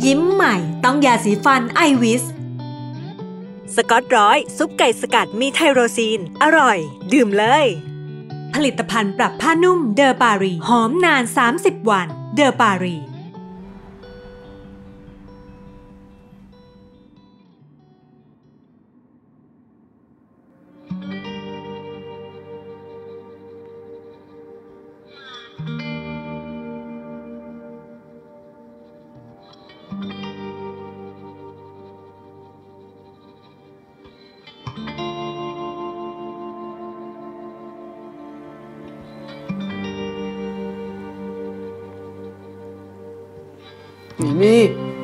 ยิ้มใหม่ต้องยาสีฟันไอวิสสกอตร้อยซุปไก่สกัดมีไทโรซีนอร่อยดื่มเลยผลิตภัณฑ์ปรับผ้านุ่มเดอปารีหอมนาน30 วันเดอปารีมิมี่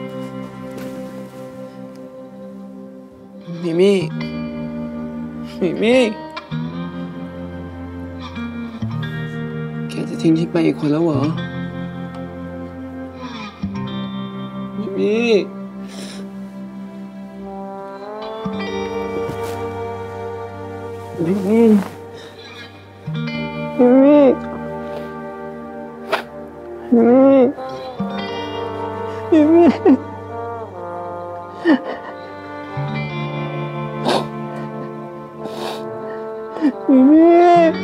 มิมี่มิมี่แกจะทิ้งที่ไปอีกคนแล้วเหรอมิมี่มิมี่มิมี่มิมี่มิมี่มิมี่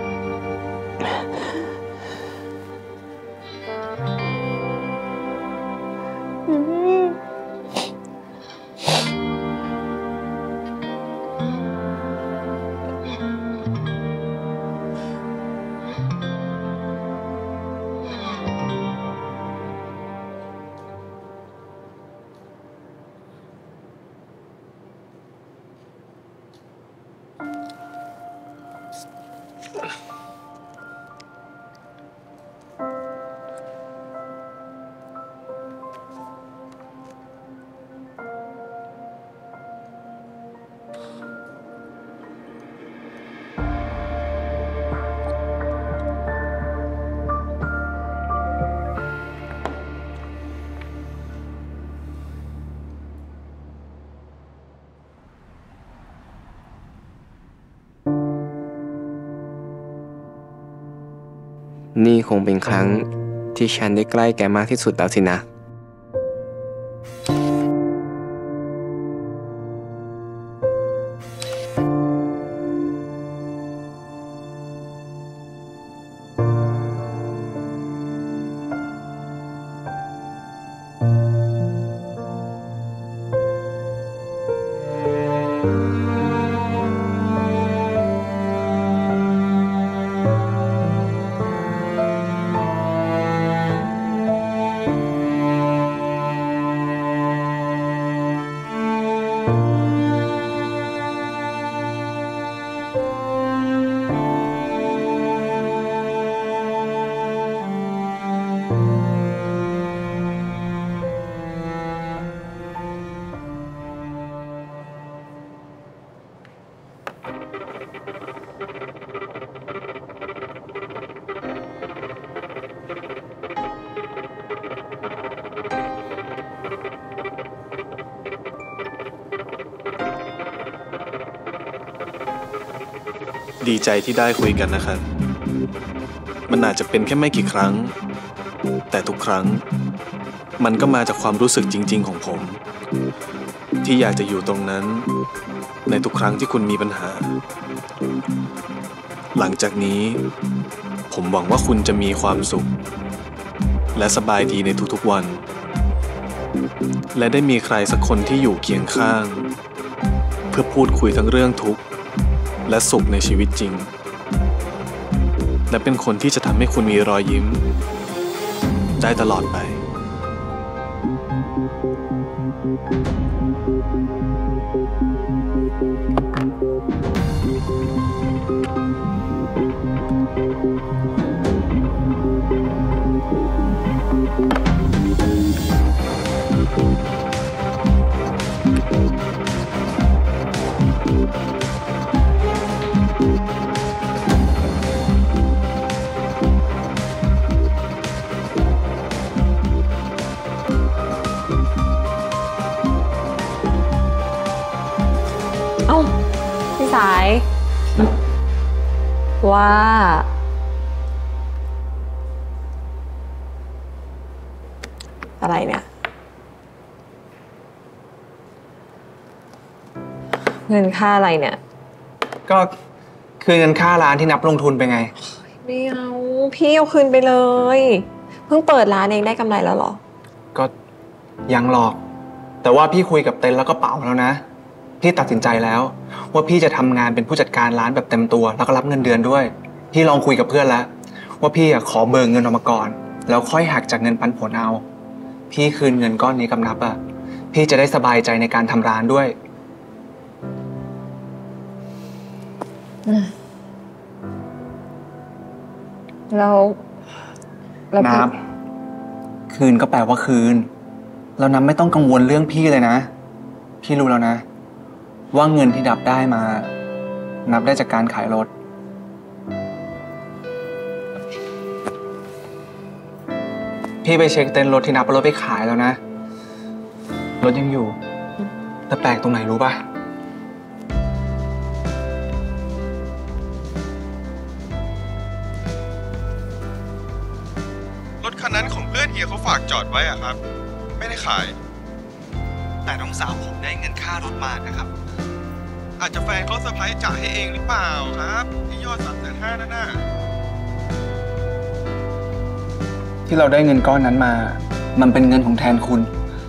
นี่คงเป็นครั้งที่ฉันได้ใกล้แกมากที่สุดแล้วสินะดีใจที่ได้คุยกันนะครับ มันอาจจะเป็นแค่ไม่กี่ครั้งแต่ทุกครั้งมันก็มาจากความรู้สึกจริงๆของผมที่อยากจะอยู่ตรงนั้นในทุกครั้งที่คุณมีปัญหาหลังจากนี้ผมหวังว่าคุณจะมีความสุขและสบายดีในทุกๆวันและได้มีใครสักคนที่อยู่เคียงข้างเพื่อพูดคุยทั้งเรื่องทุกข์และสุขในชีวิตจริงและเป็นคนที่จะทำให้คุณมีรอยยิ้มได้ตลอดไปพี่สายว่าอะไรเนี่ยเงินค่าอะไรเนี่ยก็คือเงินค่าร้านที่นับลงทุนไปไงไม่เอาพี่เอาคืนไปเลยเพิ่งเปิดร้านเองได้กำไรแล้วหรอก็ยังหรอกแต่ว่าพี่คุยกับเต็นแล้วก็เป๋าแล้วนะพี่ตัดสินใจแล้วว่าพี่จะทำงานเป็นผู้จัดการร้านแบบเต็มตัวแล้วก็รับเงินเดือนด้วยพี่ลองคุยกับเพื่อนแล้วว่าพี่ขอเบิกเงินออกมาก่อนแล้วค่อยหักจากเงินปันผลเอาพี่คืนเงินก้อนนี้กับนับพี่จะได้สบายใจในการทำร้านด้วยแล้วนับคืนก็แปลว่าคืนแล้วนับไม่ต้องกังวลเรื่องพี่เลยนะพี่รู้แล้วนะว่าเงินที่นับได้มานับได้จากการขายรถพี่ไปเช็คเต็นท์รถที่นับเอารถไปขายแล้วนะรถยังอยู่แต่แปลกตรงไหนรู้ป่ะรถคันนั้นของเพื่อนเฮียเขาฝากจอดไว้อะครับไม่ได้ขายแต่น้องสาวผมได้เงินค่ารถมานะครับอาจจะแฟนเขาเซอร์ไพรส์จ่ายให้เองหรือเปล่าครับที่ยอด350,000นั่นน่ะที่เราได้เงินก้อนนั้นมามันเป็นเงินของแทนคุณ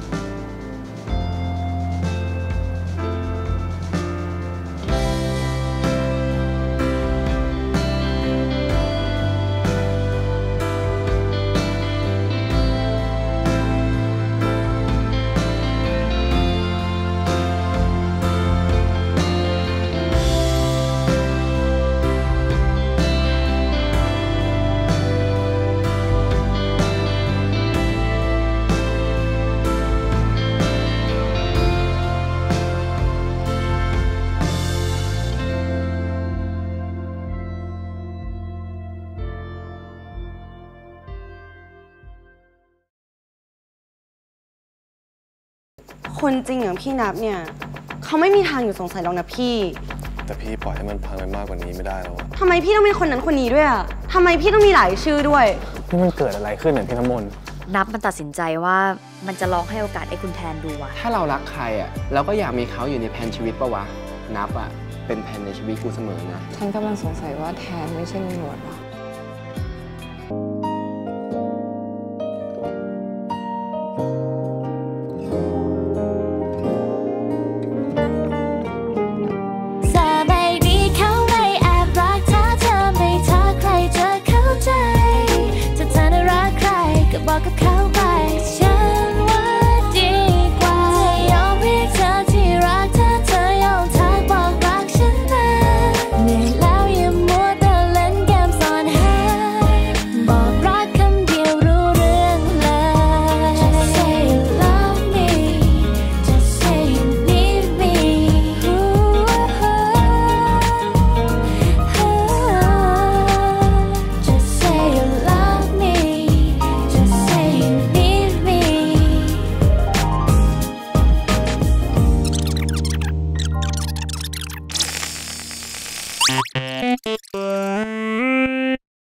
คนจริงอย่างพี่นับเนี่ยเขาไม่มีทางอยู่สงสัยหรอกนะพี่แต่พี่ปล่อยให้มันพังไปมากกว่านี้ไม่ได้แล้วทำไมพี่ต้องเป็นคนนั้นคนนี้ด้วยอ่ะทำไมพี่ต้องมีหลายชื่อด้วยนี่มันเกิดอะไรขึ้นเนี่ยพี่น้ำมนต์นับมันตัดสินใจว่ามันจะลองให้โอกาสไอ้คุณแทนดูว่ะถ้าเรารักใครเราก็อยากมีเขาอยู่ในแผนชีวิตปะวะนับเป็นแผนในชีวิตกูเสมอนะฉันกำลังสงสัยว่าแทนไม่ใช่ลุงหนวดหรอ